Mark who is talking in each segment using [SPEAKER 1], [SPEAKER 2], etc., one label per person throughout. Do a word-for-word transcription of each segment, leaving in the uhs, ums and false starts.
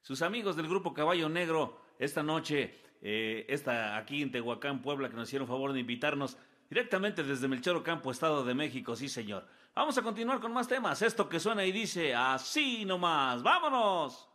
[SPEAKER 1] sus amigos del grupo Caballo Negro, esta noche, eh, esta aquí en Tehuacán, Puebla, que nos hicieron favor de invitarnos directamente desde Melchor Ocampo, Estado de México, sí señor. Vamos a continuar con más temas, esto que suena y dice así nomás, ¡vámonos!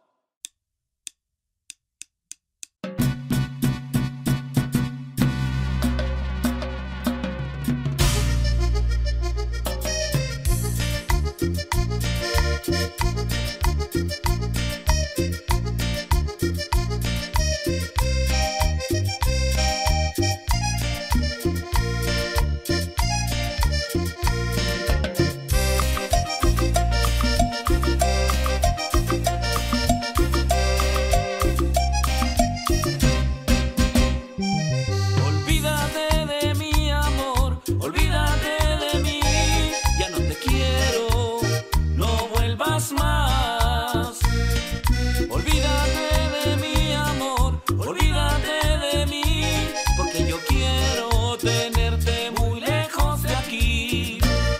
[SPEAKER 2] Más. Olvídate de mi amor, olvídate de mí, porque yo quiero tenerte muy lejos de aquí.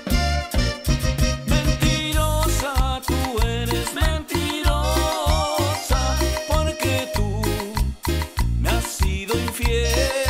[SPEAKER 2] Mentirosa, tú eres mentirosa, porque tú me has sido infiel.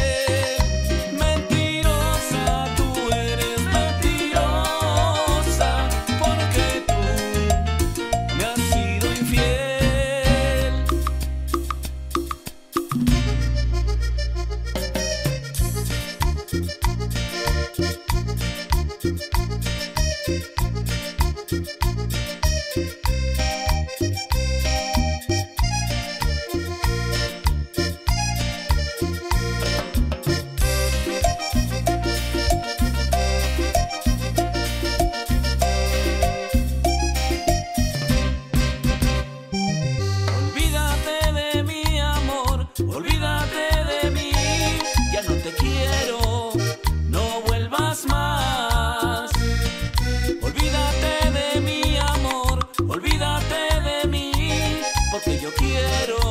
[SPEAKER 2] Olvídate de mí, ya no te quiero, no vuelvas más. Olvídate de mi amor, olvídate de mí, porque yo quiero